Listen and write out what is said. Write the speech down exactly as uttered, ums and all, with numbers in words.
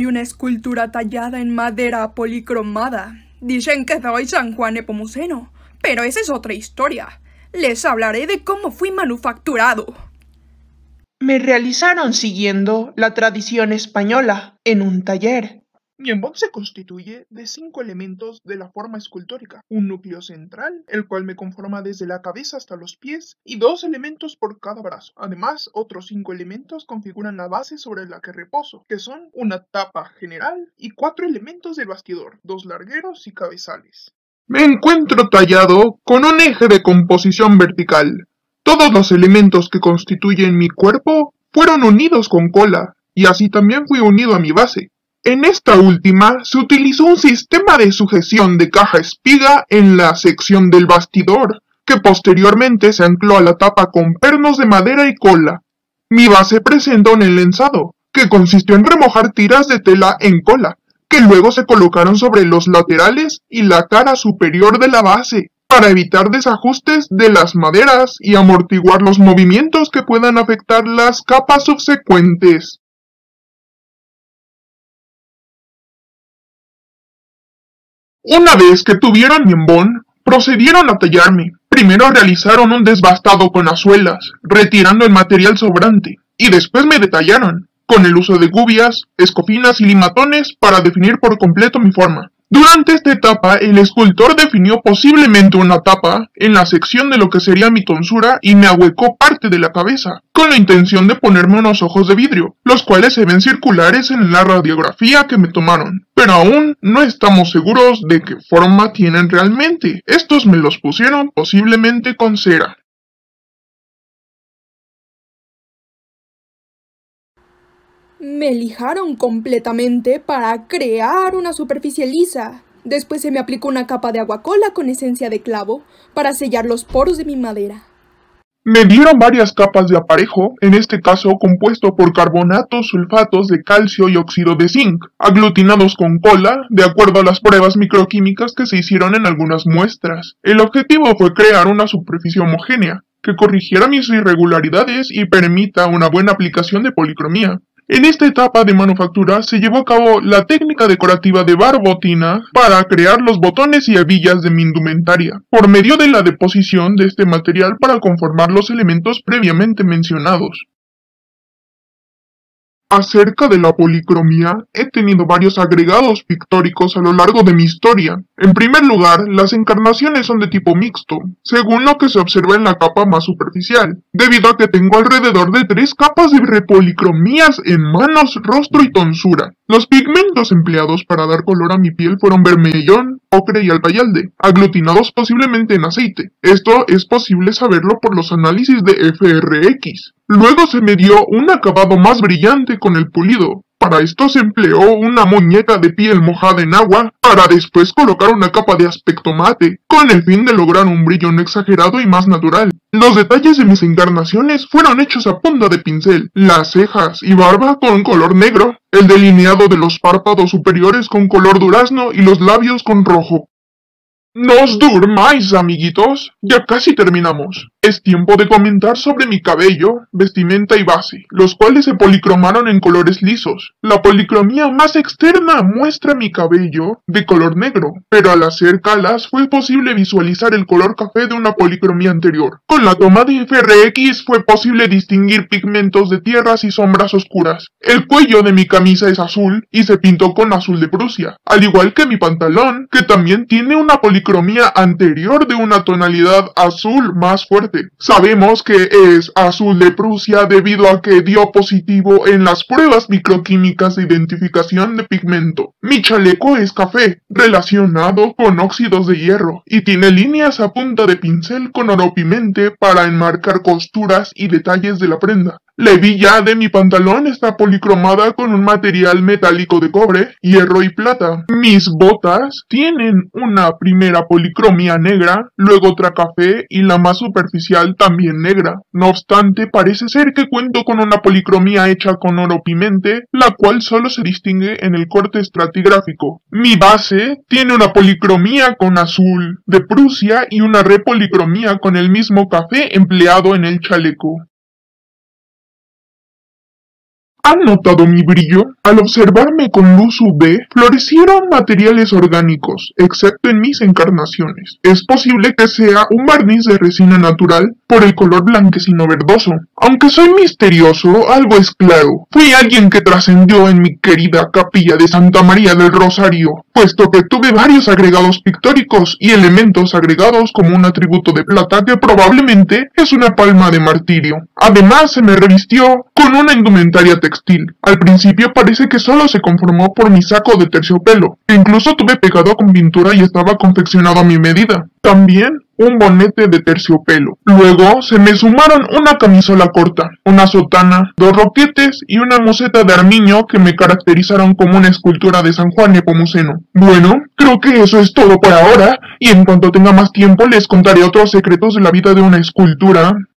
soy una escultura tallada en madera policromada. Dicen que soy San Juan Nepomuceno, pero esa es otra historia. Les hablaré de cómo fui manufacturado. Me realizaron siguiendo la tradición española en un taller. Mi embón se constituye de cinco elementos de la forma escultórica, un núcleo central, el cual me conforma desde la cabeza hasta los pies, y dos elementos por cada brazo. Además, otros cinco elementos configuran la base sobre la que reposo, que son una tapa general y cuatro elementos del bastidor, dos largueros y cabezales. Me encuentro tallado con un eje de composición vertical. Todos los elementos que constituyen mi cuerpo fueron unidos con cola, y así también fui unido a mi base. En esta última se utilizó un sistema de sujeción de caja espiga en la sección del bastidor, que posteriormente se ancló a la tapa con pernos de madera y cola. Mi base presenta un enlazado, que consistió en remojar tiras de tela en cola, que luego se colocaron sobre los laterales y la cara superior de la base, para evitar desajustes de las maderas y amortiguar los movimientos que puedan afectar las capas subsecuentes. Una vez que tuvieron mi embón, procedieron a tallarme. Primero realizaron un desbastado con las suelas, retirando el material sobrante, y después me detallaron, con el uso de gubias, escofinas y limatones para definir por completo mi forma. Durante esta etapa, el escultor definió posiblemente una tapa en la sección de lo que sería mi tonsura y me ahuecó parte de la cabeza, con la intención de ponerme unos ojos de vidrio, los cuales se ven circulares en la radiografía que me tomaron. Pero aún no estamos seguros de qué forma tienen realmente. Estos me los pusieron posiblemente con cera. Me lijaron completamente para crear una superficie lisa. Después se me aplicó una capa de aguacola con esencia de clavo para sellar los poros de mi madera. Me dieron varias capas de aparejo, en este caso compuesto por carbonatos, sulfatos de calcio y óxido de zinc, aglutinados con cola, de acuerdo a las pruebas microquímicas que se hicieron en algunas muestras. El objetivo fue crear una superficie homogénea, que corrigiera mis irregularidades y permita una buena aplicación de policromía. En esta etapa de manufactura se llevó a cabo la técnica decorativa de barbotina para crear los botones y hebillas de mi indumentaria, por medio de la deposición de este material para conformar los elementos previamente mencionados. Acerca de la policromía, he tenido varios agregados pictóricos a lo largo de mi historia. En primer lugar, las encarnaciones son de tipo mixto, según lo que se observa en la capa más superficial, debido a que tengo alrededor de tres capas de repolicromías en manos, rostro y tonsura. Los pigmentos empleados para dar color a mi piel fueron vermellón, ocre y albayalde, aglutinados posiblemente en aceite. Esto es posible saberlo por los análisis de F R X. Luego se me dio un acabado más brillante con el pulido. Para esto se empleó una muñeca de piel mojada en agua, para después colocar una capa de aspecto mate, con el fin de lograr un brillo no exagerado y más natural. Los detalles de mis encarnaciones fueron hechos a punta de pincel, las cejas y barba con color negro, el delineado de los párpados superiores con color durazno y los labios con rojo. No os durmáis, amiguitos, ya casi terminamos. Es tiempo de comentar sobre mi cabello, vestimenta y base, los cuales se policromaron en colores lisos. La policromía más externa muestra mi cabello de color negro, pero al hacer calas fue posible visualizar el color café de una policromía anterior. Con la toma de F R X fue posible distinguir pigmentos de tierras y sombras oscuras. El cuello de mi camisa es azul y se pintó con azul de Prusia, al igual que mi pantalón, que también tiene una policromía anterior de una tonalidad azul más fuerte. Sabemos que es azul de Prusia debido a que dio positivo en las pruebas microquímicas de identificación de pigmento. Mi chaleco es café, relacionado con óxidos de hierro, y tiene líneas a punta de pincel con oropimente para enmarcar costuras y detalles de la prenda. La hebilla de mi pantalón está policromada con un material metálico de cobre, hierro y plata. Mis botas tienen una primera policromía negra, luego otra café y la más superficial también negra. No obstante, parece ser que cuento con una policromía hecha con oro pimente, la cual solo se distingue en el corte estratigráfico. Mi base tiene una policromía con azul de Prusia y una repolicromía con el mismo café empleado en el chaleco. ¿Han notado mi brillo? Al observarme con luz U V, florecieron materiales orgánicos, excepto en mis encarnaciones. Es posible que sea un barniz de resina natural por el color blanquecino verdoso. Aunque soy misterioso, algo es claro. Fui alguien que trascendió en mi querida capilla de Santa María del Rosario, puesto que tuve varios agregados pictóricos y elementos agregados como un atributo de plata que probablemente es una palma de martirio. Además, se me revistió con una indumentaria textil. Al principio parece que solo se conformó por mi saco de terciopelo, que incluso tuve pegado con pintura y estaba confeccionado a mi medida. También un bonete de terciopelo. Luego se me sumaron una camisola corta, una sotana, dos roquetes y una museta de armiño que me caracterizaron como una escultura de San Juan Nepomuceno. Bueno, creo que eso es todo por ahora, y en cuanto tenga más tiempo les contaré otros secretos de la vida de una escultura.